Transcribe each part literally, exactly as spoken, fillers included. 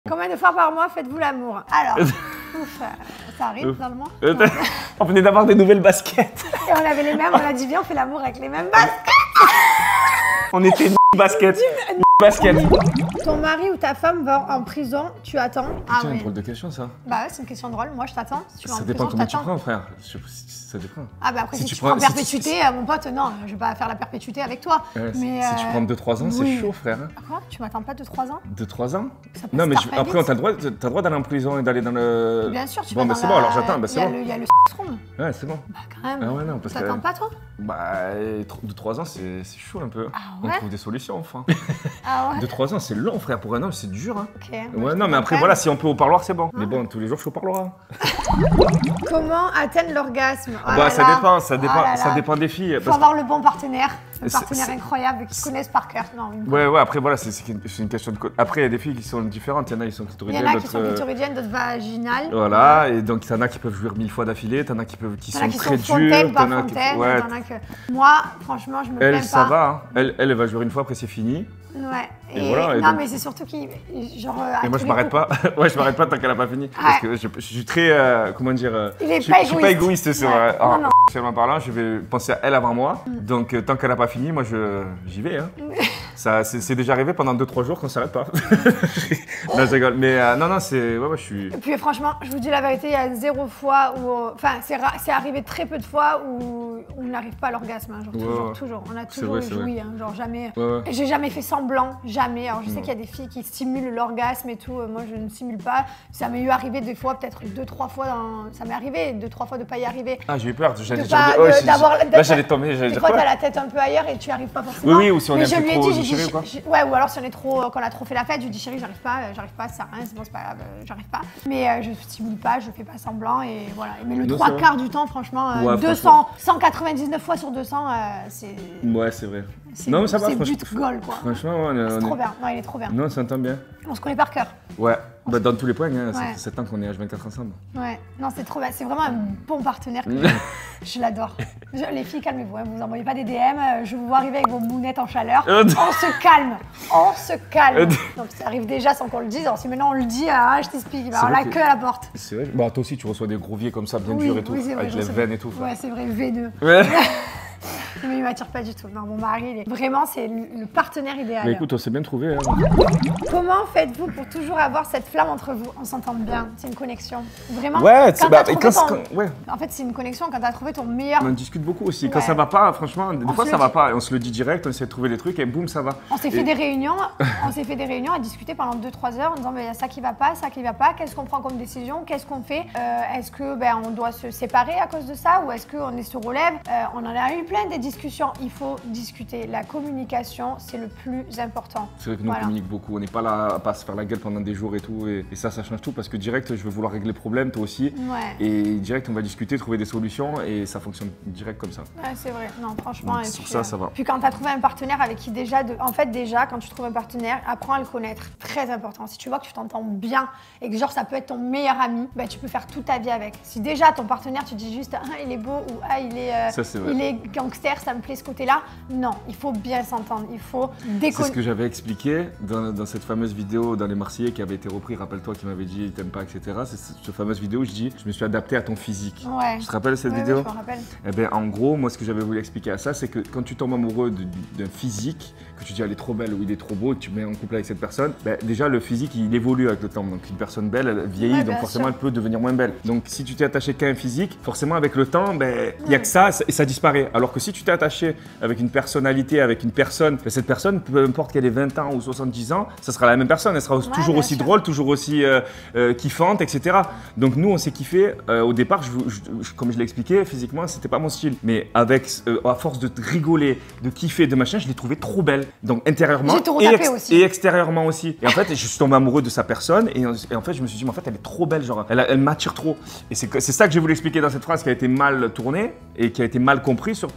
Combien de fois par mois faites-vous l'amour? Alors, ouf, ça arrive ouf. Normalement. On venait d'avoir des nouvelles baskets. Et on avait les mêmes, on a dit viens, on fait l'amour avec les mêmes baskets. On était une basket. Une basket. Ton mari ou ta femme va en prison, tu attends? Ah oui. C'est une drôle de question ça. Bah ouais, c'est une question drôle. Moi je t'attends. Si ça dépend comment tu prends, frère. Ça dépend. Ah bah après si, si tu, tu prends, prends perpétuité, si tu... mon pote, non, je vais pas faire la perpétuité avec toi. Ouais, mais si euh... tu prends deux trois ans, oui. C'est chaud, frère. Quoi? Tu m'attends pas deux trois ans? deux trois ans? Non, mais je... après, on t'a le droit, t'as le droit d'aller en prison et d'aller dans le. Bien sûr, tu Bon, bah c'est bon, alors j'attends. Bah c'est bon. Il y a le room. Ouais, c'est bon. Bah quand même. Ah ouais, non, parce que. T'attends pas, toi? Bah, deux trois ans, c'est chaud un peu. Ah ouais? On trouve des solutions, enfin. Ah ouais? deux trois ans, c'est long, frère. Pour un homme, c'est dur, hein. Ok. Ouais, non, mais après, voilà, si on peut au parloir, c'est bon. Mais bon, tous les jours, je suis au parloir. Comment atteindre l'orgasme? Bah, ça dépend, ça dépend, ça dépend des filles. Il faut avoir le bon partenaire, un partenaire incroyable qui connaissent par cœur. Non, ouais, ouais, après, voilà, c'est une question de. Après, il y a des filles qui sont différentes. Il y en a qui sont clitoridiennes. Il y en a qui sont clitoridiennes, d'autres vaginales. Voilà, et donc, il y en a qui peuvent jouir mille fois d'affilée, il y en a qui peuvent qui sont très durs. Ouais. Moi, franchement, je me plains pas. Elle, ça va, hein. Elle, elle va jouer une fois, après, c'est fini. Ouais. Et, et voilà. Et non, donc... mais c'est surtout qu'il. Genre. Et moi, je m'arrête pas. Ouais, je m'arrête pas tant qu'elle a pas fini. Ouais. Parce que je, je suis très. Euh, comment dire euh, Il est je, pas je suis pas égoïste sur. Ouais. Euh, non, non. Seulement parlant, je vais penser à elle avant moi. Mm. Donc, euh, tant qu'elle a pas fini, moi, j'y vais. Hein. Ça, c'est déjà arrivé pendant deux trois jours qu'on s'arrête pas. Non, je rigole. Mais euh, non, non, c'est. Ouais, ouais, je suis. Et puis, franchement, je vous dis la vérité, il y a zéro fois où. Enfin, c'est arrivé très peu de fois où on n'arrive pas à l'orgasme. Hein, genre, ouais, toujours, ouais. toujours. On a toujours vrai, joui. Hein, genre, jamais. Ouais, ouais. J'ai jamais fait semblant. Jamais. Alors, je sais qu'il y a des filles qui stimulent l'orgasme et tout. Moi, je ne simule pas. Ça m'est eu arrivé des fois, peut-être deux, trois fois. Dans... Ça m'est arrivé deux, trois fois de ne pas y arriver. Ah, j'ai eu peur. J'allais dire. Là, j'allais tomber. Des fois, t'as la tête un peu ailleurs et tu n'y arrives pas forcément. Oui, oui, ou si on est un peu trop déchiré ou quoi. Ouais, ou alors si on est trop. Quand on a trop fait la fête, je dis chérie, j'arrive pas, j'arrive pas, ça sert à rien, c'est bon, c'est pas grave, j'arrive pas. Mais euh, je stimule pas, je fais pas semblant et voilà. Mais le trois quarts du temps, franchement, euh, ouais, deux cents, cent quatre-vingt-dix-neuf fois sur deux cents, euh, c'est. Ouais, c'est vrai. Non, mais ça va, franchement. C'est but goal, quoi. Franchement, ouais, c'est trop bien. Non, il est trop bien. Non, ça s'entend bien. On se connaît par cœur. Ouais. Bah, dans tous les points, hein, ouais. Ça fait sept ans qu'on est H vingt-quatre ensemble. Ouais, non, c'est trop bien. C'est vraiment un bon partenaire. Que je l'adore. Les filles, calmez-vous. Hein, vous envoyez pas des D M. Je vous vois arriver avec vos mounettes en chaleur. On se calme. On se calme. Donc, ça arrive déjà sans qu'on le dise. Alors, si maintenant on le dit, hein, je t'explique. On a que à la porte. C'est vrai. Bah, toi aussi, tu reçois des gros vieux comme ça, bien oui, durs et tout. Oui, vrai, avec les veines et tout. Ouais, c'est vrai, veineux. Ouais. Mais il m'attire pas du tout. Non, mon mari, il est... vraiment, c'est le partenaire idéal. Mais écoute, on s'est bien trouvé. Hein. Comment faites-vous pour toujours avoir cette flamme entre vous? On s'entend bien, c'est une connexion. Vraiment. Ouais, c'est bah, quand ton... quand, ouais. En fait, c'est une connexion quand tu as trouvé ton meilleur. On discute beaucoup aussi. Ouais. Quand ça va pas, franchement, des on fois ça va pas. On se le dit direct, on essaie de trouver des trucs et boum, ça va. On s'est et... fait des réunions, on s'est fait des réunions à discuter pendant deux trois heures en disant il y a ça qui va pas, ça qui va pas, qu'est-ce qu'on prend comme décision, qu'est-ce qu'on fait, euh, est-ce que ben, on doit se séparer à cause de ça ou est-ce qu'on est se relève. euh, On en a eu plein des discussions. Il faut discuter. La communication, c'est le plus important. C'est vrai que nous, voilà. On communique beaucoup. On n'est pas là à pas se faire la gueule pendant des jours et tout. Et, et ça, ça change tout parce que direct, je veux vouloir régler le problème, toi aussi. Ouais. Et direct, on va discuter, trouver des solutions et ça fonctionne direct comme ça. Ouais, c'est vrai. Non, franchement. Donc, sur ça, ça va. Puis quand tu as trouvé un partenaire avec qui déjà, de... en fait, déjà, quand tu trouves un partenaire, apprends à le connaître. Très important. Si tu vois que tu t'entends bien et que genre ça peut être ton meilleur ami, ben, tu peux faire toute ta vie avec. Si déjà ton partenaire, tu dis juste ah, il est beau ou ah, il est, euh, ça, est il est gangster, ça me plaît ce côté-là. Non, il faut bien s'entendre, il faut déconner. C'est ce que j'avais expliqué dans, dans cette fameuse vidéo dans Les Marseillais qui avait été repris, rappelle-toi, qui m'avait dit « t'aimes pas », et cetera. C'est cette fameuse vidéo où je dis « je me suis adapté à ton physique ouais. ». Tu te rappelles cette ouais, vidéo? Oui, je me rappelle. Eh bien, en gros, moi, ce que j'avais voulu expliquer à ça, c'est que quand tu tombes amoureux d'un physique, que tu dis « elle est trop belle » ou « il est trop beau », tu te mets en couple avec cette personne, ben, déjà, le physique, il évolue avec le temps. Donc, une personne belle, elle vieillit, ouais, donc forcément, sûr. Elle peut devenir moins belle. Donc, si tu t'es attaché qu'à un physique, forcément, avec le temps, ben, il n'y a que ça et ça disparaît. Alors que si tu t'es attaché avec une personnalité, avec une personne, cette personne, peu importe qu'elle ait vingt ans ou soixante-dix ans, ça sera la même personne, elle sera ouais, toujours aussi sûr. drôle, toujours aussi euh, euh, kiffante, et cetera. Donc nous, on s'est kiffé. Euh, au départ, je, je, je, comme je l'ai expliqué, physiquement, c'était pas mon style. Mais avec, euh, à force de rigoler, de kiffer, de machin, je l'ai trouvée trop belle. Donc intérieurement et, ex aussi. et extérieurement aussi. Et en fait, je suis tombé amoureux de sa personne et, et en fait, je me suis dit, mais en fait, elle est trop belle, genre, elle, elle m'attire trop. Et c'est ça que j'ai voulu expliquer dans cette phrase qui a été mal tournée et qui a été mal comprise surtout.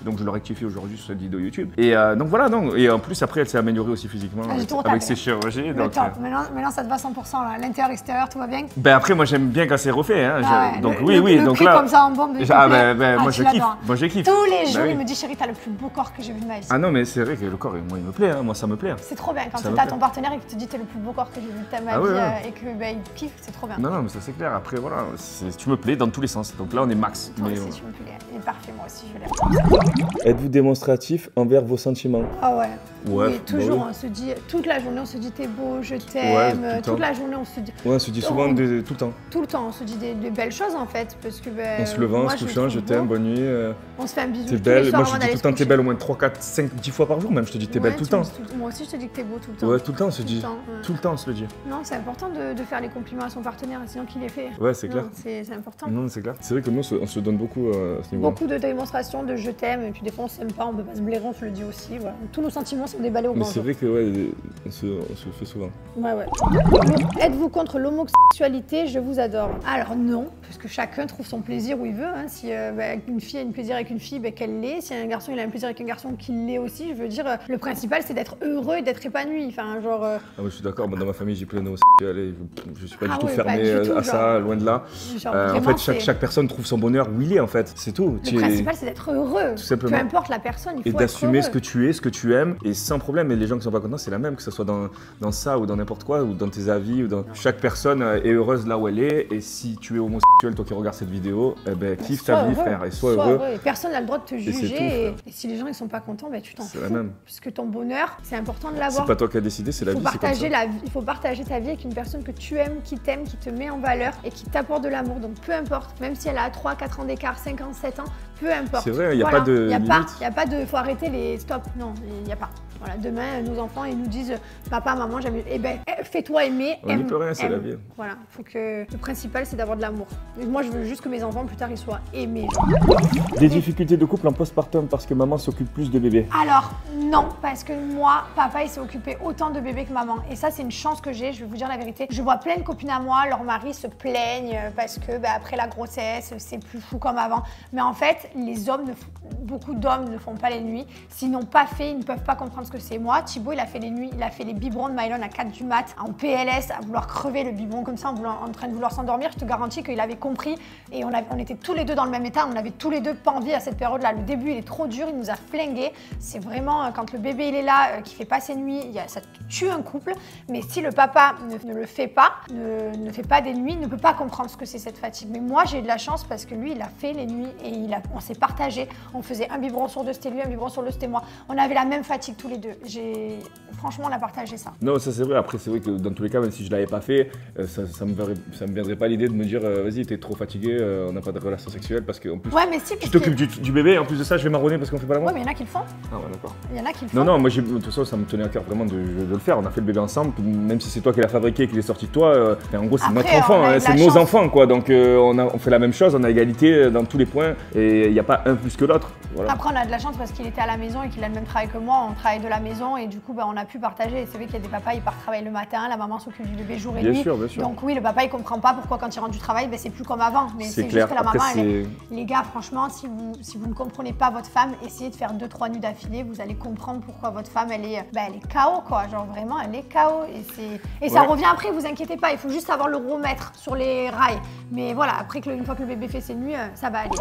Donc je le rectifie aujourd'hui sur cette vidéo YouTube. Et euh, donc voilà, donc, et en plus après elle s'est améliorée aussi physiquement ah, avec, avec ses chirurgies. Donc, top. Euh... Maintenant, maintenant ça te va cent pour cent là, l'intérieur, extérieur, tout va bien. Ben après moi j'aime bien quand c'est refait. Hein. Ah ouais, donc le, oui, le, oui, le donc prix là. Comme ça en bombe de ah ben, ben ah, moi je kiffe. Moi je kiffe. Tous les jours ben, il oui. me dit chérie t'as le plus beau corps que j'ai vu de ma vie. Ah non mais c'est vrai que le corps moi il me plaît, hein. Moi ça me plaît. C'est trop bien quand t'as ton partenaire et qu'il te dit t'es le plus beau corps que j'ai vu de ma ah, vie ouais, ouais. Euh, et que ben, il kiffe, c'est trop bien. Non non mais ça c'est clair. Après voilà, tu me plais dans tous les sens. Donc là on est max. Toi mais, aussi ouais. tu me plais. Il est parfait moi aussi je l'aime. Êtes-vous démonstratif envers vos sentiments? Ah ouais. Ouais, oui, toujours, bah oui. on se dit, toute la journée on se dit t'es beau, je t'aime, ouais, toute la journée on se dit... Ouais, on se dit souvent on... de, tout le temps. Tout le temps, on se dit des, des belles choses en fait, parce que ben... En se levant, en se couchant, je t'aime, bonne nuit. Euh... On se fait un bisou T'es belle, moi je te dis tout le temps t'es belle au moins trois, quatre, cinq, dix fois par jour même, je te dis t'es ouais, belle tout le temps. Tout... Moi aussi je te dis que t'es beau tout le temps. Ouais, tout le temps on se dit, tout le temps, ouais. tout le temps on se le dit. Non, c'est important de, de faire les compliments à son partenaire, sinon qu'il les fait. Ouais, c'est clair. C'est important. Non, c'est clair. C'est vrai que nous on se donne beaucoup euh, à ce niveau. Beaucoup de démonstrations de je t'aime, et puis des fois on s'aime pas, on peut pas se blairer, on se le dit aussi, voilà. Tous nos sentiments sont déballés au grand jour. Mais c'est vrai que ouais, on se, on se le fait souvent. Ouais, ouais. Êtes-vous contre l'homosexualité? Je vous adore. Alors non, parce que chacun trouve son plaisir où il veut. Hein. Si euh, bah, une fille a un plaisir avec une fille, bah, qu'elle l'ait. Si un garçon il a un plaisir avec un garçon, qu'il l'ait aussi. Je veux dire, euh, le principal c'est d'être heureux et d'être épanoui. Enfin, genre. Euh... Ah, ouais, je suis d'accord. Dans ma famille, j'ai plein d'homosexuels. Je suis pas ah, du tout ouais, fermé du tout, à genre, ça, loin de là. Genre, euh, en fait, chaque, chaque personne trouve son bonheur où il est. En fait, c'est tout. Le tu principal, es... c'est d'être heureux. Tout simplement. Peu importe la personne, il faut et d'assumer ce que tu es, ce que tu aimes, et sans problème. Et les gens qui sont pas contents, c'est la même, que ce soit dans, dans ça ou dans n'importe quoi, ou dans tes avis, ou dans chaque personne est heureuse là où elle est. Et si tu es homosexuel, toi qui regardes cette vidéo, eh ben kiffe ta vie, frère, et sois, sois heureux. heureux. Et personne n'a le droit de te juger. Et, et, et si les gens ils sont pas contents, ben tu t'en fous. C'est la même. Puisque ton bonheur, c'est important de l'avoir. C'est pas toi qui as décidé, c'est la vie. Partager la vie. Il faut partager ta vie avec une personne que tu aimes, qui t'aime, qui te met en valeur et qui t'apporte de l'amour. Donc peu importe, même si elle a trois, quatre ans d'écart, cinq ans, sept ans, peu importe. C'est vrai, il n'y a voilà. pas de. Il n'y a pas, il y a pas de. Faut arrêter les stops. Non, il n'y a pas. Voilà, demain, nos enfants, ils nous disent papa, maman, j'aime. Eh ben, fais-toi aimer. On n'y peut rien, c'est la vie. Voilà, faut que le principal, c'est d'avoir de l'amour. Moi, je veux juste que mes enfants, plus tard, ils soient aimés. Des difficultés de couple en postpartum parce que maman s'occupe plus de bébés? Alors, non, parce que moi, papa, il s'est occupé autant de bébés que maman. Et ça, c'est une chance que j'ai, je vais vous dire la vérité. Je vois plein de copines à moi, leurs maris se plaignent parce que bah, après la grossesse, c'est plus fou comme avant. Mais en fait, les hommes, ne beaucoup d'hommes ne font pas les nuits. S'ils n'ont pas fait, ils ne peuvent pas comprendre ce que c'est. Moi, Thibaut, il a fait les nuits, il a fait les biberons de Mylène à quatre du mat, en P L S, à vouloir crever le biberon comme ça, en, voulant, en train de vouloir s'endormir. Je te garantis qu'il avait compris. Et on, avait, on était tous les deux dans le même état, on avait tous les deux pas envie à cette période-là. Le début, il est trop dur, il nous a flingués. C'est vraiment, quand le bébé, il est là, euh, qui fait pas ses nuits, il y a, ça tue un couple. Mais si le papa ne, ne le fait pas, ne, ne fait pas des nuits, ne peut pas comprendre ce que c'est cette fatigue. Mais moi, j'ai eu de la chance parce que lui, il a fait les nuits et il a, on s'est partagé. On faisait un biberon sur deux, c'était lui, un biberon sur deux, c'était moi. On avait la même fatigue tous les deux. J'ai... Franchement, on a partagé ça. Non, ça c'est vrai. Après, c'est vrai que dans tous les cas, même si je l'avais pas fait, ça, ça, me verrait, ça me viendrait pas l'idée de me dire euh, vas-y, t'es trop fatigué, euh, on n'a pas de relation sexuelle parce qu'en plus, ouais, mais si, je t'occupe du, du bébé. En plus de ça, je vais marronner parce qu'on fait pas l'amour. Ouais, mais il y en a qui le font. Ah ouais, d'accord. Il y en a qui le font. Non, non, moi, j'ai, de toute façon, ça me tenait à cœur vraiment de, de le faire. On a fait le bébé ensemble, même si c'est toi qui l'as fabriqué et qu'il est sorti de toi. Euh, en gros, c'est Après, notre enfant, hein, c'est nos chance. enfants, quoi. Donc, euh, on, a, on fait la même chose, on a égalité dans tous les points et il n'y a pas un plus que l'autre. Voilà. Après, on a de la chance parce qu'il était à la maison et qu'il a le même travail que moi. On travaille de la maison et du coup, bah, on a pu partager. C'est vrai qu'il y a des papas, ils partent travailler le matin, la maman s'occupe du bébé jour et bien nuit. Sûr, bien sûr. Donc oui, le papa, il comprend pas pourquoi quand il rentre du travail, bah, c'est plus comme avant. Mais c'est juste que la Après, maman, elle est... les gars, franchement, si vous, si vous ne comprenez pas votre femme, essayez de faire deux, trois nuits d'affilée. Vous allez comprendre pourquoi votre femme, elle est, bah, elle est K O, quoi. Genre vraiment, elle est K O. Et, c'est... et ça ouais. revient après, vous inquiétez pas. Il faut juste savoir le remettre sur les rails. Mais voilà, après, que le, une fois que le bébé fait ses nuits, euh, ça va aller.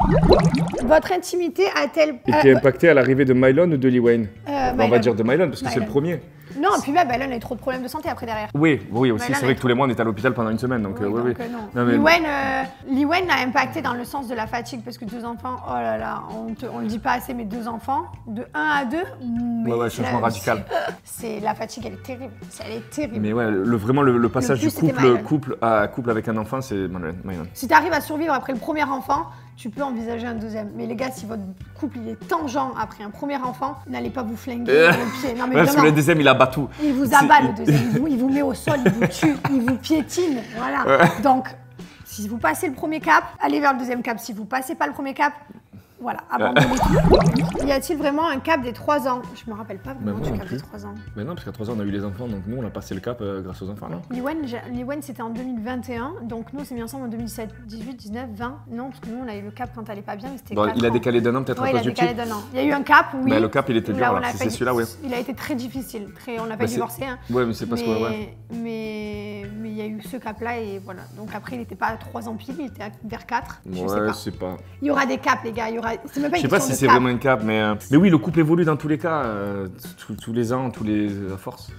Votre intimité a-t-elle été euh, impactée à l'arrivée de Mylène ou de Lil Wayne? euh, On va dire de Mylène parce que c'est le premier. Non, et puis même, Mylène a eu trop de problèmes de santé après derrière. Oui, oui aussi, c'est vrai que tous les mois on était à l'hôpital pendant une semaine. Donc, oui, euh, oui, donc oui. Euh, non. non mais... Lil Wayne, euh, Lil Wayne a impacté dans le sens de la fatigue parce que deux enfants, oh là là, on, te, on le dit pas assez, mais deux enfants, de un à deux. Ouais, ouais, changement la, radical. C'est, la fatigue, elle est terrible. Elle est terrible. Mais ouais, le, vraiment le, le passage le du couple, couple à couple avec un enfant, c'est Mylène. Si tu arrives à survivre après le premier enfant, tu peux envisager un deuxième. Mais les gars, si votre couple il est tangent après un premier enfant, n'allez pas vous flinguer euh... le pied. Non, mais ouais, parce que le deuxième, il abat tout. Il vous abat le deuxième. Il vous, il vous met au sol, il vous tue, il vous piétine. Voilà. Ouais. Donc, si vous passez le premier cap, allez vers le deuxième cap. Si vous passez pas le premier cap, Voilà, abandonner tout. Y a-t-il vraiment un cap des trois ans? Je me rappelle pas vraiment du cap des trois ans. Mais non, parce qu'à trois ans, on a eu les enfants, donc nous, on a passé le cap euh, grâce aux enfants, non? Liwen, c'était en deux mille vingt et un, donc nous, on s'est mis ensemble en deux mille sept, dix-huit, dix-neuf, vingt. Non, parce que nous, on a eu le cap quand elle allait pas bien, mais c'était bon, il a décalé d'un an, peut-être à cause du petit. Il a décalé d'un an. Il y a eu un cap, oui. Bah, le cap, il était dur, alors, c'est celui-là, oui. Il a été très difficile, très... on n'a pas bah, divorcé. Hein. Ouais, mais c'est parce que... Ouais. Mais il y a eu ce cap-là, et voilà. Donc après, il n'était pas à trois ans pile, il était vers quatre. Ouais, c'est pas... Il y aura des caps, les gars, il y aura... C'est même pas une Je sais pas si c'est vraiment un cap, mais... Euh... Mais oui, le couple évolue dans tous les cas, euh, tous, tous les ans, tous les... à force.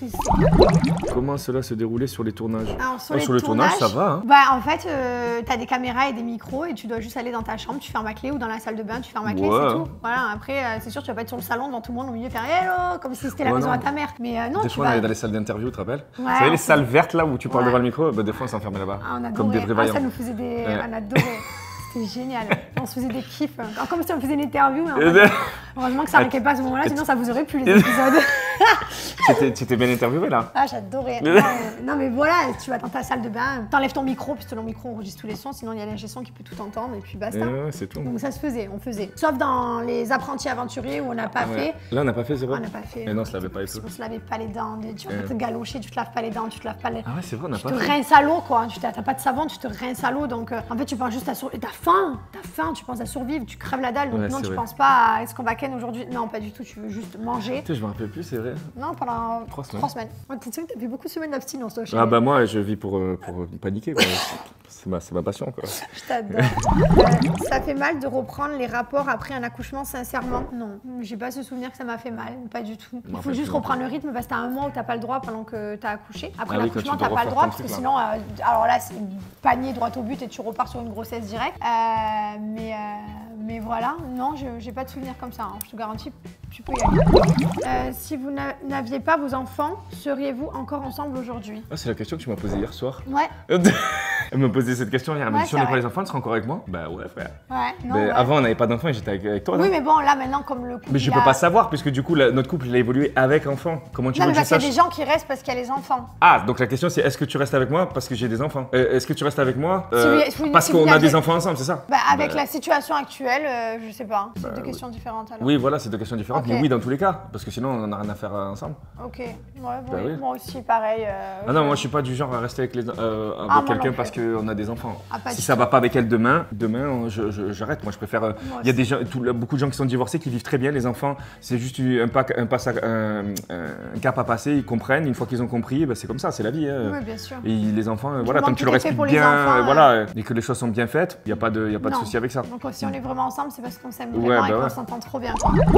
Comment cela se déroulait sur les tournages? Alors, sur, oh, les sur le tournage, tournage, ça va. Hein. Bah, en fait, euh, tu as des caméras et des micros et tu dois juste aller dans ta chambre, tu fermes la clé ou dans la salle de bain, tu fermes la clé, ouais. C'est tout. Voilà, après, euh, c'est sûr, tu vas pas être sur le salon devant tout le monde au milieu faire hello, comme si c'était la ouais, maison non. à ta mère. Mais euh, non, des tu fois, vas... on allait dans les salles d'interview, tu te rappelles? Ouais, vous savez, les salles vertes là où tu parles ouais. devant le micro, bah, des fois, on s'enfermait là-bas. Ah, on comme des vrais vaillants. Ah, ça nous faisait des. Ouais. On adorait. C'était génial. On se faisait des kiffs. Comme si on faisait une interview. En fait, heureusement que ça n'arrivait pas à ce moment-là, sinon ça vous aurait plu les épisodes. Tu étais bien interviewé là? Ah, j'adorais. Non, non, mais voilà, tu vas dans ta salle de bain, t'enlèves ton micro, puisque ton micro enregistre tous les sons, sinon il y a l'ingé son qui peut tout entendre et puis basta. Ouais, c'est tout. Donc ça se faisait, on faisait. Sauf dans les apprentis aventuriers où on n'a pas ah, ouais. fait. Là, on n'a pas fait, c'est vrai? On n'a pas fait. Mais non, on se lavait pas et tout. On se lavait pas les dents. Tu vas pas te galocher, tu te laves pas les dents, tu te laves pas les. Ah ouais, c'est vrai, on n'a pas fait. Tu te rinces à l'eau, quoi. Tu n'as pas de savon, tu te rinces à l'eau. Donc en fait, tu penses juste à survivre. T'as faim, t'as faim, tu penses à survivre, tu crèves la dalle. Donc non, tu penses pas à est-ce qu'on va ken aujourd'hui? Non, pas du tout, tu veux juste manger. Tu sais, je me rappelle plus, c'est vrai. Non, pendant trois semaines. Trois semaines. Ouais, tu sais que t'as fait beaucoup de semaines d'abstinence, toi. Ah bah moi, je vis pour, pour paniquer, quoi. C'est ma, ma passion, quoi. Je t'adore. euh, ça fait mal de reprendre les rapports après un accouchement, sincèrement? Non, j'ai pas ce souvenir que ça m'a fait mal, pas du tout. Il faut juste reprendre le rythme parce que t'as un mois où t'as pas le droit pendant que t'as accouché. Après ah l'accouchement, oui, t'as pas le droit parce que là. sinon, euh, alors là, c'est panier droit au but et tu repars sur une grossesse directe. Euh, mais, euh, mais voilà, non, j'ai pas de souvenir comme ça. Hein. Je te garantis, tu peux y aller. Euh, si vous n'aviez pas vos enfants, seriez-vous encore ensemble aujourd'hui? Ah, c'est la question que tu m'as posée hier soir. Ouais. Elle m'a posé cette question hier. Elle m'a dit si on n'avait pas les enfants, tu serais encore avec moi? Bah ouais, frère. Ouais, non, mais ouais. Avant, on n'avait pas d'enfants et j'étais avec, avec toi. Oui, non mais bon, là maintenant, comme le couple. Mais je peux a... pas savoir, puisque du coup, la, notre couple, il a évolué avec enfants. Comment tu non, veux mais que je sache? Il y a des gens qui restent parce qu'il y a les enfants. Ah, donc la question, c'est est-ce que tu restes avec moi parce que j'ai des enfants? euh, Est-ce que tu restes avec moi euh, si vous, parce si qu'on a des enfants ensemble, c'est ça? Bah, avec bah... la situation actuelle, euh, je sais pas. C'est bah, deux oui. questions différentes alors. Oui, voilà, c'est deux questions différentes. Okay. Mais oui, dans tous les cas, parce que sinon, on n'a rien à faire ensemble. Ok. Ouais, bon, bah, oui. Moi aussi, pareil. Euh, ah non, je... moi, je suis pas du genre à rester avec, les, euh, avec ah, quelqu'un parce qu'on a des enfants. Ah, si ça va pas avec elle demain, demain, j'arrête. Moi, je préfère. Il y a des gens, tout, beaucoup de gens qui sont divorcés qui vivent très bien. Les enfants, c'est juste un, pas, un, pas, un, un cap à passer. Ils comprennent. Une fois qu'ils ont compris, bah, c'est comme ça, c'est la vie. Hein. Oui, bien sûr. Et les enfants, je voilà, tant que tu leur expliques bien, enfants, voilà, euh... et que les choses sont bien faites, il n'y a pas de, y a pas de souci avec ça. Donc, si on est vraiment ensemble, c'est parce qu'on s'aime vraiment ouais, bah et qu'on ouais. s'entend trop bien.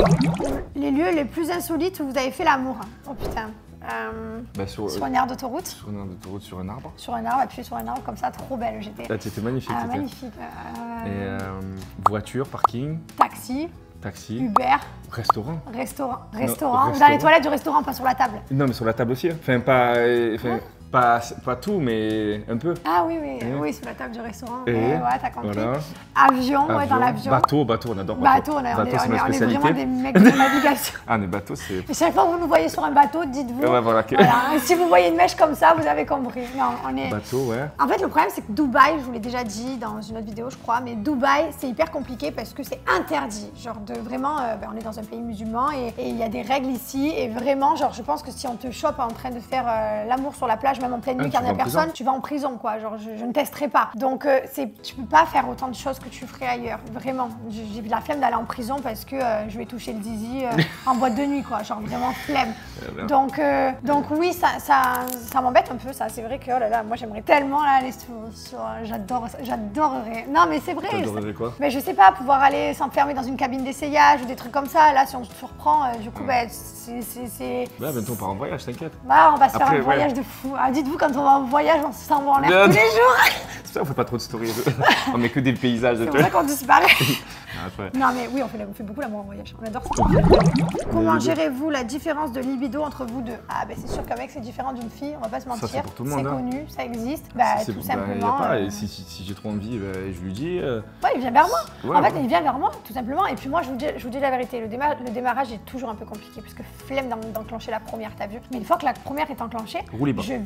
Les lieux les plus insolites où vous avez fait l'amour? Oh putain. Euh, bah sur, sur une aire d'autoroute. Sur une aire d'autoroute, sur un arbre. Sur un arbre, appuyé sur un arbre, comme ça, trop belle j'étais. Ah, tu étais magnifique. Ah, magnifique. Euh... Et euh, voiture, parking. Taxi. Taxi. Uber. Restaurant. Restaurant. Non, restaurant. restaurant. Dans les toilettes du restaurant, pas sur la table. Non, mais sur la table aussi. Enfin, pas. Enfin, ouais. Pas, pas tout, mais un peu. Ah oui, oui, oui, oui, sous la table du restaurant. Et ouais, ouais, t'as compris. Voilà. Avion, Avion, ouais, dans l'avion. Bateau, bateau, on adore bateau. Bateau, on, bateau, est, on, est, on est vraiment des mecs de navigation. Ah, les bateaux, c'est... Et chaque fois que vous nous voyez sur un bateau, dites-vous. Ouais, voilà. Que... voilà. Si vous voyez une mèche comme ça, vous avez compris. Non, on est... Bateau, ouais. En fait, le problème, c'est que Dubaï, je vous l'ai déjà dit dans une autre vidéo, je crois, mais Dubaï, c'est hyper compliqué parce que c'est interdit. Genre, de vraiment, euh, ben, on est dans un pays musulman et il y a des règles ici. Et vraiment, genre, je pense que si on te chope en train de faire euh, l'amour sur la plage, même en pleine nuit, ah, personne, tu vas en prison, quoi. Genre, je, je ne testerai pas. Donc, euh, c'est, tu peux pas faire autant de choses que tu ferais ailleurs. Vraiment. J'ai la flemme d'aller en prison parce que euh, je vais toucher le zizi euh, en boîte de nuit, quoi. Genre, vraiment flemme. Donc, euh, donc oui, ça, ça, ça m'embête un peu, ça. C'est vrai que, oh là là, moi, j'aimerais tellement là, aller sur... sur j'adore ça. J'adorerais. Non, mais c'est vrai. T'adorerais quoi? Mais je sais pas, pouvoir aller s'enfermer dans une cabine d'essayage ou des trucs comme ça. Là, si on se surprend, euh, du coup, ouais. bah, c'est... Bah, bientôt, on part en voyage, t'inquiète. Bah, on va se Après, faire un ouais. voyage de fou. Ah, dites-vous, quand on va en voyage, on se sent en l'air tous les jours. C'est ça, on fait pas trop de stories. On met que des paysages. C'est pour ça qu'on disparaît. Ah, non, mais oui, on fait, on fait beaucoup l'amour en voyage. On adore ça. Comment gérez-vous la différence de libido entre vous deux? Ah, ben bah, c'est sûr qu'un mec, c'est différent d'une fille, on va pas se mentir. C'est hein. connu, ça existe. Bah, tout bah, simplement. Y a pas. Euh... Et si, si, si j'ai trop envie, bah, je lui dis. Euh... Ouais, il vient vers moi. Ouais, en fait, ouais. il vient vers moi, tout simplement. Et puis moi, je vous dis, je vous dis la vérité, le, démar le démarrage est toujours un peu compliqué parce que flemme d'enclencher la première, t'as vu. Mais une fois que la première est enclenchée, je vibre.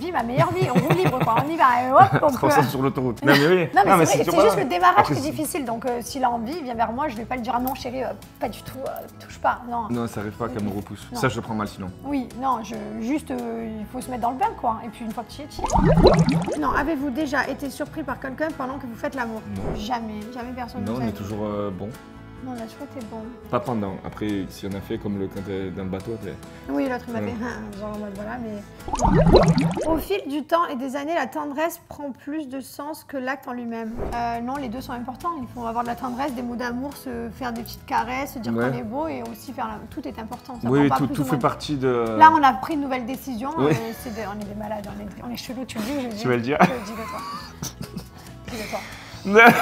vie, ma meilleure vie. On roule libre, quoi. On y va. Et hop, on peut... sur l'autoroute. Non, mais oui. Non, mais, mais c'est juste le démarrage qui est difficile. Donc, euh, s'il a envie, il vient vers moi. Je vais pas lui dire, ah non, chérie, euh, pas du tout, euh, touche pas. Non, non ça arrive pas qu'elle me repousse. Non. Ça, je le prends mal sinon. Oui, non, je, juste, euh, il faut se mettre dans le bain, quoi. Et puis, une fois que tu y es, tu y es. Non, avez-vous déjà été surpris par quelqu'un pendant que vous faites l'amour? Jamais, jamais personne. Non, on est toujours euh, bon. Non, la chouette est bon. Pas pendant. Après, si on a fait comme le, quand t'es dans le bateau, t'es... Oui, l'autre il m'a fait un, genre en mode voilà, mais... Au fil du temps et des années, la tendresse prend plus de sens que l'acte en lui-même. Euh, non, les deux sont importants. Il faut avoir de la tendresse, des mots d'amour, se faire des petites caresses, se dire ouais. qu'on est beau et aussi faire la... Tout est important. Ça oui, tout, tout fait partie de... Là, on a pris une nouvelle décision. Oui. Euh, de... On est des malades, on est, on est chelous, tu le dis, je le dis. Tu vas le dire? Je le dis de toi. Dis de toi.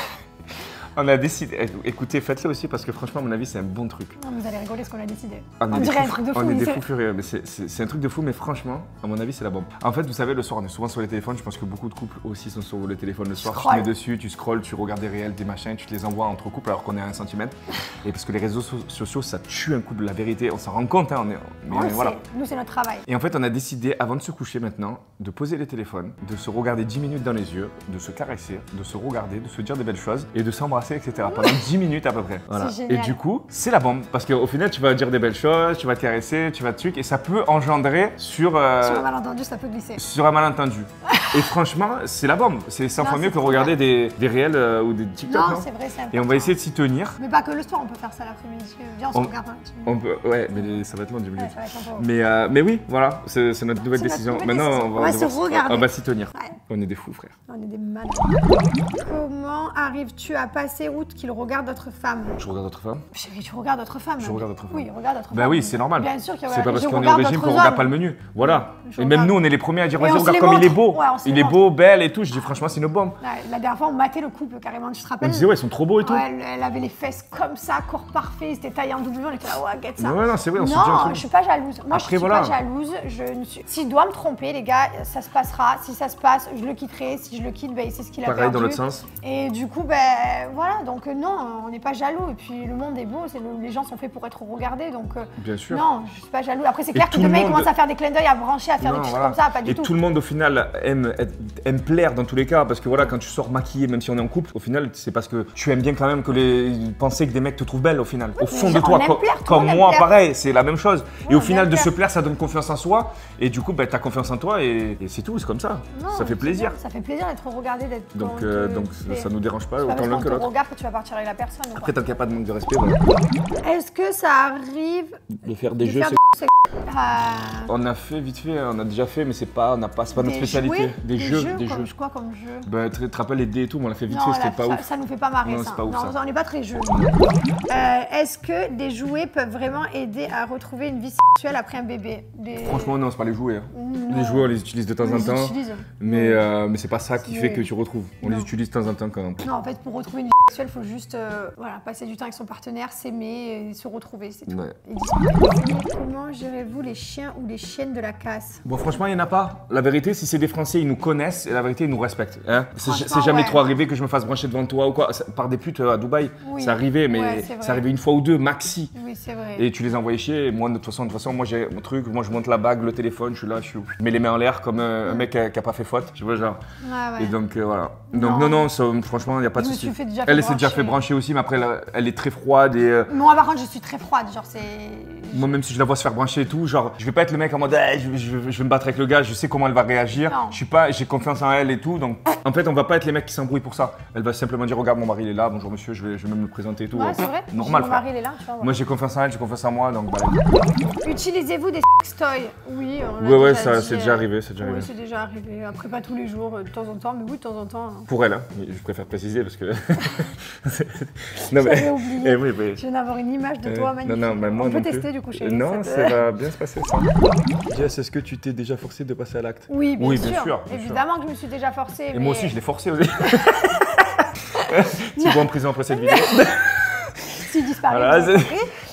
On a décidé, écoutez, faites-le aussi parce que franchement, à mon avis, c'est un bon truc. Non, vous allez rigoler ce qu'on a décidé. On, on dirait un truc de fou. On est des fous furieux, mais c'est un truc de fou, mais franchement, à mon avis, c'est la bombe. En fait, vous savez, le soir, on est souvent sur les téléphones. Je pense que beaucoup de couples aussi sont sur le téléphone le soir. Tu te mets dessus, tu scrolles, tu regardes des réels, des machins, tu te les envoies entre couples alors qu'on est à un centimètre. Et parce que les réseaux sociaux, ça tue un couple, la vérité, on s'en rend compte. Hein, on est, mais on voilà. Nous, c'est notre travail. Et en fait, on a décidé, avant de se coucher maintenant, de poser les téléphones, de se regarder dix minutes dans les yeux, de se caresser, de se regarder, de se dire des belles choses et de s'embrasser, et cetera. Pendant dix minutes à peu près. Voilà. Et du coup, c'est la bombe. Parce qu'au final, tu vas dire des belles choses, tu vas te caresser, tu vas te truc, et ça peut engendrer sur... Euh, sur un malentendu, ça peut glisser. Sur un malentendu. Et franchement, c'est la bombe. C'est cent fois mieux que regarder des, des réels euh, ou des TikTok. Non, c'est vrai, c'est important. Et on va essayer de s'y tenir. Mais pas que le soir, on peut faire ça l'après-midi. Viens, on, on se regarde un petit peu. On peut, ouais, mais les, ça va être long, du ouais, mais, euh, mais oui, voilà, c'est notre nouvelle décision. Notre nouvelle Maintenant, décision. on va, on va se regarder. On va s'y tenir. Ouais. On est des fous, frère. On est des malades. Comment arrives-tu à passer outre qu'il regarde d'autres femmes? Je regarde d'autres femmes. Chérie, tu regardes d'autres femmes. Je regarde d'autres femmes. Oui, regarde d'autres femmes. Bah oui, c'est normal. Bien sûr qu'il y a. C'est pas parce qu'on est au régime qu'on regarde pas le menu. Voilà. Je et même regarde. nous, on est les premiers à dire vas-y, regarde comme il est beau. Ouais, il est beau, belle et tout. Je dis franchement, c'est une bombe. La, la dernière fois, on matait le couple carrément. Tu te rappelles? On disait ouais, ils sont trop beaux et tout. Ouais, elle, elle avait les fesses comme ça, corps parfait. C'était taillé en double. On était là, ouais, get ça. Ouais, non, c'est vrai. On se dit non, je suis pas jalouse. Moi, Après, je suis voilà. pas jalouse. Je ne suis. S'il doit me tromper, les gars, ça se passera. Si ça se passe, je le quitterai. Si je le quitte, ben, c'est ce qu'il a perdu. Pareil dans l'autre sens. Et du coup, ben voilà. Donc non, on n'est pas jaloux. Et puis le monde est beau. Le, les gens sont faits pour être regardés. Donc bien sûr. Non, je suis pas jaloux. Après, c'est clair que demain, ils commencent à faire des clins d'œil, à brancher, à faire non, des trucs voilà. comme ça, pas du et tout. Et tout le monde au final aime, aime plaire dans tous les cas. Parce que voilà, quand tu sors maquillée, même si on est en couple, au final, c'est parce que tu aimes bien quand même que les penser que des mecs te trouvent belle au final. Oui, au fond de toi, plaire, comme moi, pareil, c'est la même chose. Oui, et au final, de plaire. se plaire, ça donne confiance en soi. Et du coup, bah, tu as confiance en toi et, et c'est tout, c'est comme ça. Non, ça fait plaisir. Ça fait plaisir d'être regardé, d'être. Donc, euh, donc ça nous dérange pas, autant l'un que l'autre. Regarde que tu vas partir avec la personne. Après, tant qu'il n'y a pas de manque de respect, voilà. Est-ce que ça arrive de faire des de jeux faire c'est... Euh... On a fait vite fait, on a déjà fait, mais c'est pas, on a pas, c'est pas des notre spécialité. Jouets, des, des jeux, jeux, des comme, jeux. Quoi comme jeu? Bah, tu te rappelles les dés et tout, mais on l'a fait vite non, fait, c'était pas ça, ouf. Ça nous fait pas marrer non, ça. Pas ouf, non, ça. on n'est pas très jeux. euh, Est-ce que des jouets peuvent vraiment aider à retrouver une vie sexuelle après un bébé? Des... Franchement, non, c'est pas les jouets. Hein. Non. Les jouets, on les utilise de temps on en temps. Utilise. Mais, euh, mais c'est pas ça qui oui. fait que tu retrouves. On non. les utilise de temps en temps quand même. Non, en fait, pour retrouver une vie sexuelle, il faut juste euh, voilà, passer du temps avec son partenaire, s'aimer et se retrouver. C'est tout. Ouais. Et discuter. Comment gérez-vous les chiens ou les chiennes de la casse? Bon, franchement, il n'y en a pas. La vérité, si c'est des Français, ils nous connaissent et la vérité, ils nous respectent. Hein, c'est jamais ouais. trop arrivé que je me fasse brancher devant toi ou quoi. Par des putes à Dubaï, oui. c'est arrivé, mais ouais, c'est arrivé une fois ou deux, maxi. Oui, c'est vrai. Et tu les envoyais chier. Et moi, de toute façon, de toute façon, moi, j'ai mon truc. Moi, je monte la bague, le téléphone, je suis là, je suis. Je mets les mains en l'air comme un, un mec qui n'a pas fait faute. Tu vois, genre. Ah, ouais. Et donc, euh, voilà. Donc, non, non, non ça, franchement, il n'y a pas de souci. Elle s'est déjà fait brancher aussi, mais après, elle, elle est très froide. Et, euh... Moi, par contre, je suis très froide. Genre, c'est. Moi, même si je la vois se faire brancher et tout, genre, je vais pas être le mec en mode, hey, je, je, je vais me battre avec le gars, je sais comment elle va réagir. Non. Je suis pas, j'ai confiance en elle et tout. Donc, en fait, on va pas être les mecs qui s'embrouillent pour ça. Elle va simplement dire, regarde, mon mari, il est là, bonjour monsieur, je vais, je vais même me présenter et tout. Ouais, c'est vrai. Normal. Mon mari, il est là, tu vois. Ouais. Moi, j'ai confiance en elle, j'ai confiance en moi, donc bah, utilisez-vous des sextoys? Oui, on ouais, ouais, déjà ça, dit, c'est déjà arrivé, c'est déjà oui, arrivé. c'est déjà arrivé. Après, pas tous les jours, de temps en temps, mais oui, de temps en temps. Pour elle, hein. Je préfère préciser parce que. non, mais. J'avais oublié. Eh, oui, mais... Je viens d'avoir une image de toi, euh, magnifique. Non, non, mais moi on peut non tester plus. du coup, chérie. Non, ça, ça va bien se passer ça. Jess, est-ce que tu t'es déjà forcé de passer à l'acte? Oui, bien, oui, sûr. bien sûr. Bien Évidemment sûr. que je me suis déjà forcée. Et mais... moi aussi, je l'ai forcé aussi. Tu vas en prison après cette vidéo. S'il disparaît. Voilà,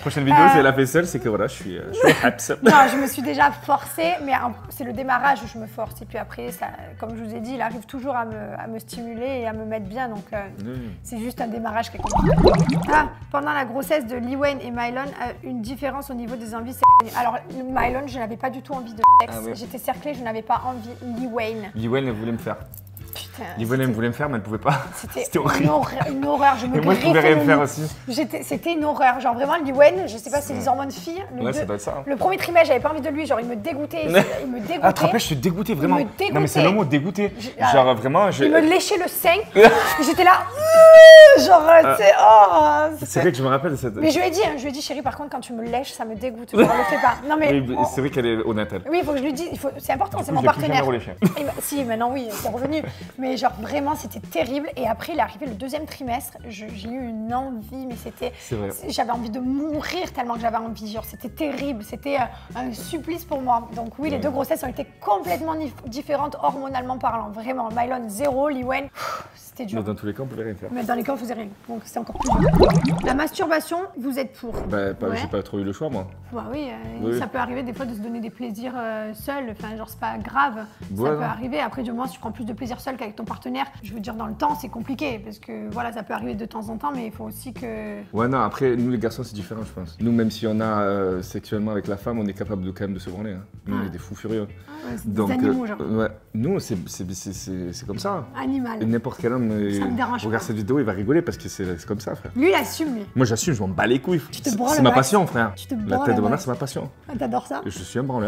Prochaine vidéo, euh... si elle l'a fait seule, c'est que voilà, je suis, euh, je suis au haps. Non, je me suis déjà forcée, mais c'est le démarrage où je me force. Et puis après, ça, comme je vous ai dit, il arrive toujours à me, à me stimuler et à me mettre bien. Donc, euh, mmh. c'est juste un démarrage qui est compliqué. Ah, pendant la grossesse de Lee Wayne et Mylon, euh, une différence au niveau des envies sexuelles. Alors, Mylon, je n'avais pas du tout envie de sexe. Ah, oui. J'étais cerclée, je n'avais pas envie. Lee Wayne. Lee Wayne, elle voulait me faire. Lee Wayne voulait me faire, mais elle ne pouvait pas. C'était horrible. Une horreur, une horreur. Je me et moi, je pouvais rien me faire aussi. C'était une horreur. Genre vraiment, Lee Wayne, je sais pas, c'est les hormones filles. Le, ouais, ça doit être ça. Hein. Le premier trimestre, j'avais pas envie de lui. Genre, il me dégoûtait. Il me dégoûtait. Ah, tu te rappelles, je suis dégoûté, vraiment. Il me dégoûtait. Non, mais c'est le mot dégoûté. Genre, vraiment. Je... Il me léchait le sein. J'étais là. Genre, tu sais, oh. C'est vrai que je me rappelle de cette. Mais je lui ai dit, hein, je lui ai dit, chérie, par contre, quand tu me lèches, ça me dégoûte. Genre, le fais pas. Non, mais. Oui, c'est vrai qu'elle est honnête, elle. Oui, il faut que je lui dise. C'est important, c'est mon partenaire. Si, maintenant, oui, c'est revenu. Mais genre, vraiment, c'était terrible. Et après, il est arrivé le deuxième trimestre. J'ai eu une envie, mais c'était. J'avais envie de mourir tellement que j'avais envie. Genre, c'était terrible. C'était un supplice pour moi. Donc, oui, les deux grossesses ont été complètement différentes hormonalement parlant. Vraiment. Mylon, zéro. Lee Wayne, c'était dur. Mais dans tous les cas, on pouvait rien faire. Mais dans les cas, on faisait rien. Donc, c'est encore plus dur. La masturbation, vous êtes pour? Bah, bah ouais. J'ai pas trop eu le choix, moi. Bah oui, euh, oui, ça peut arriver des fois de se donner des plaisirs euh, seul. Enfin, genre, c'est pas grave. Ouais, ça peut arriver. Après, du moins, si tu prends plus de plaisir seul qu'avec ton partenaire, je veux dire, dans le temps, c'est compliqué. Parce que voilà, ça peut arriver de temps en temps, mais il faut aussi que. Ouais, non, après, nous, les garçons, c'est différent, je pense. Nous, même si on a euh, sexuellement avec la femme, on est capable de quand même de se branler. Hein. Nous, ah. on est des fous furieux. Ah ouais, donc, des animaux, genre. Euh, ouais. Nous, c'est comme ça. Animal. N'importe quel homme euh, regarde cette vidéo, il va rigoler parce que c'est comme ça, frère. Lui, il assume, lui. Moi, j'assume, je m'en bats les couilles. C'est ma passion, frère. Tu te la tête de ma mère, c'est ma passion. Ah, t'adores ça? Je suis un branleur.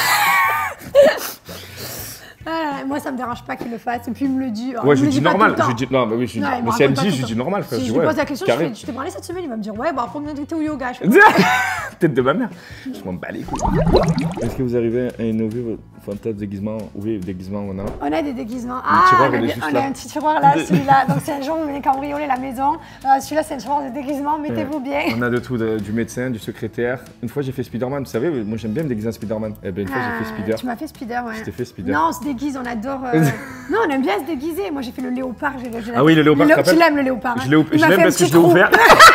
Ah, moi, ça me dérange pas qu'il le fasse. Et puis, il me le dit. Ouais, je lui dis normal. Je dis, non, mais oui, je non, mais si elle me dit, je dis normal. Si je lui ouais, pose la question, je fais, tu t'es branlé cette semaine? Il va me dire, ouais, bah, après, on a été au yoga. Tête de ma mère. Je m'en bats les couilles. Est-ce que vous arrivez à innover votre fantasme déguisement? Oui, déguisement, on a. On a des déguisements. Ah, tiroir, on, a, des, on a un petit tiroir là, celui-là. Donc, c'est un jour où on venait cambrioler la maison. Euh, celui-là, c'est un tiroir de déguisement. Mettez-vous bien. On a de tout, de, du médecin, du secrétaire. Une fois, j'ai fait Spider-Man. Vous savez, moi, j'aime bien me déguiser en Spider-Man. Eh ben, une fois, ah, j'ai fait Spider. Tu m'as fait Spider, ouais. Je t'ai fait Spider. Non, on se déguise, on adore. Euh... non, on aime bien se déguiser. Moi, j'ai fait le léopard. Ah oui, le léopard. Le, tu l'aimes, le léopard. Je l'aime parce que je l'ai ouvert.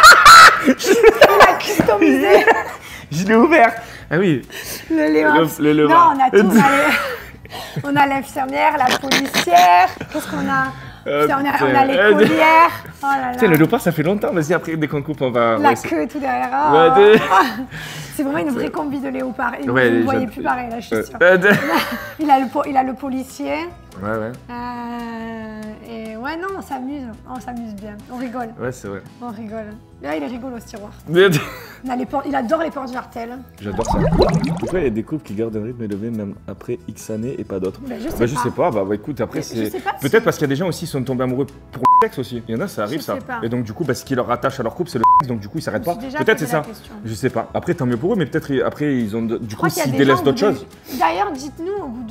Il a customisé. Je l'ai ouvert. Ah oui. Le léopard. Le, le, le non, on a tout. On a l'infirmière, la policière. Qu'est-ce qu'on a? Euh, on, a, on a l'écolière. Oh là là. Le léopard, ça fait longtemps. Vas-y, après, dès qu'on coupe, on va. La ouais, queue tout derrière. Oh. Ouais, c'est vraiment une vraie combi de léopard. Et ouais, vous ne voyez plus pareil, là, je suis euh, sûre. Euh, il, a le, il a le policier. Ouais, ouais. Euh, et ouais, non, on s'amuse. On s'amuse bien. On rigole. Ouais, c'est vrai. On rigole. Là, il est rigolo, ce tiroir. il, a les il adore les portes jartelles. J'adore ça. Pourquoi il y a des couples qui gardent un rythme élevé même après X années et pas d'autres? bah, Je sais bah, pas. Je sais pas. Bah, bah écoute, après, c'est. Peut-être parce qu'il y a des gens aussi qui sont tombés amoureux pour le sexe aussi. Il y en a, ça arrive, je ça. Sais pas. Et donc, du coup, bah, ce qui leur rattache à leur couple, c'est le sexe. Donc, du coup, ils s'arrêtent pas. Peut-être c'est ça. Question. Je sais pas. Après, tant mieux pour eux, mais peut-être après, ils ont. Du coup, s'ils délaissent d'autres choses. D'ailleurs, dites-nous au bout de.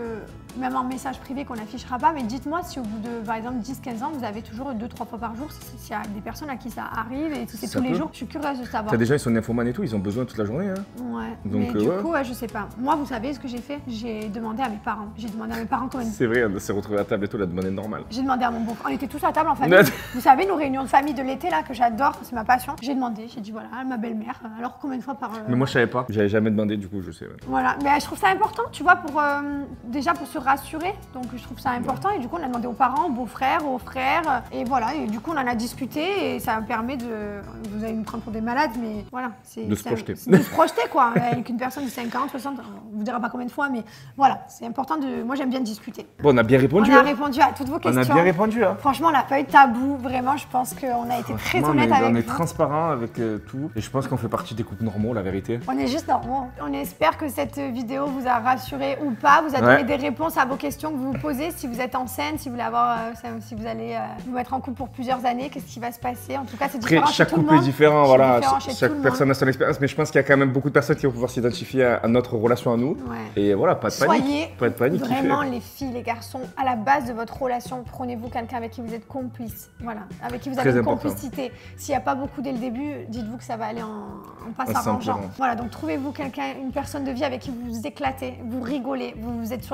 Même en message privé qu'on n'affichera pas, mais dites-moi si au bout de, par exemple, dix quinze ans, vous avez toujours deux trois fois par jour, s'il y a des personnes à qui ça arrive et si c'est tous les jours, je suis curieuse de savoir. T'as des gens, ils sont nymphomanes et tout, ils ont besoin toute la journée. Hein. Ouais, donc, mais euh, du ouais. coup, ouais, je sais pas. Moi, vous savez ce que j'ai fait? J'ai demandé à mes parents. J'ai demandé à mes parents comment. C'est vrai, on s'est retrouvés à table et tout, la demande est normale. J'ai demandé à mon beau-frère. On était tous à table en famille. Vous savez, nos réunions de famille de l'été là, que j'adore, c'est ma passion. J'ai demandé, j'ai dit voilà, ma belle-mère, alors combien de fois par. Euh... Mais moi, je savais pas. J'avais jamais demandé, du coup, je sais. Ouais. Voilà, mais je trouve ça important, tu vois, pour euh, déjà pour se rassurer. Donc, je trouve ça important et du coup on a demandé aux parents, aux beaux-frères, aux frères et voilà et du coup on en a discuté et ça permet de, vous allez nous prendre pour des malades mais voilà, c'est de se projeter. De se projeter quoi, avec une personne de cinquante, soixante, on vous dira pas combien de fois mais voilà, c'est important de, moi j'aime bien discuter. Bon on a bien répondu. On a hein. répondu à toutes vos questions. On a bien répondu. Hein. Franchement on n'a pas eu de tabou, vraiment je pense qu'on a été très honnête avec vous. On est transparent avec euh, tout et je pense qu'on fait partie des couples normaux la vérité. On est juste normaux. On espère que cette vidéo vous a rassuré ou pas, vous a donné ouais. des réponses à vos questions que vous vous posez si vous êtes enceinte, si vous voulez avoir, euh, si vous allez euh, vous mettre en couple pour plusieurs années, qu'est-ce qui va se passer? En tout cas, c'est différent. Après, chaque chez couple tout le est différent, voilà. différent chaque personne a son expérience, mais je pense qu'il y a quand même beaucoup de personnes qui vont pouvoir s'identifier à, à notre relation à nous. Ouais. Et voilà, pas de panique. Soyez pas de panique. Vraiment, les filles, les garçons, à la base de votre relation, prenez-vous quelqu'un avec qui vous êtes complice, voilà, avec qui vous avez Très une important. complicité. S'il n'y a pas beaucoup dès le début, dites-vous que ça va aller en, en pas s'arrangeant. Voilà, donc trouvez-vous quelqu'un, une personne de vie avec qui vous vous éclatez, vous rigolez, vous, vous êtes sur la même longueur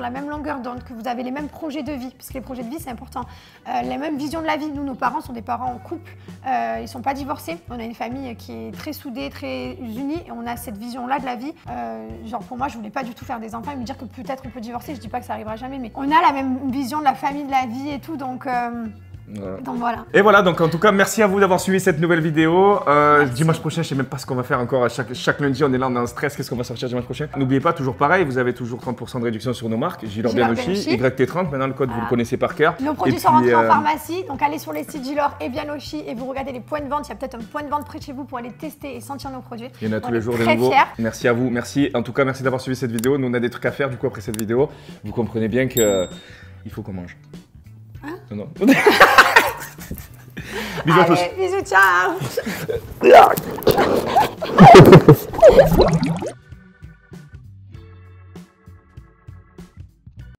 longueur d'onde, que vous avez les mêmes projets de vie, parce que les projets de vie c'est important, euh, les mêmes visions de la vie. Nous, nos parents sont des parents en couple, euh, ils ne sont pas divorcés, on a une famille qui est très soudée, très unie, et on a cette vision-là de la vie. Euh, genre pour moi, je voulais pas du tout faire des enfants et me dire que peut-être on peut divorcer, je dis pas que ça arrivera jamais, mais on a la même vision de la famille, de la vie et tout, donc... Euh, Voilà. Donc voilà. Et voilà, donc en tout cas, merci à vous d'avoir suivi cette nouvelle vidéo. Euh, dimanche prochain, je sais même pas ce qu'on va faire encore. Chaque, chaque lundi, on est là, on est en stress. Qu'est-ce qu'on va sortir dimanche prochain? N'oubliez pas, toujours pareil, vous avez toujours trente pour cent de réduction sur nos marques. Gilor Bianochi, Y T trente. Maintenant, le code, voilà. Vous le connaissez par cœur. Nos produits sont rentrés euh... en pharmacie. Donc allez sur les sites Gilor et Bianochi et vous regardez les points de vente. Il y a peut-être un point de vente près de chez vous pour aller tester et sentir nos produits. Il y en a on tous les jours des nouveaux. Fiers. Merci à vous. Merci. En tout cas, merci d'avoir suivi cette vidéo. Nous, on a des trucs à faire du coup après cette vidéo. Vous comprenez bien que euh, il faut qu'on mange. Hein? Non, non. Bisous à tous. Bisous, ciao.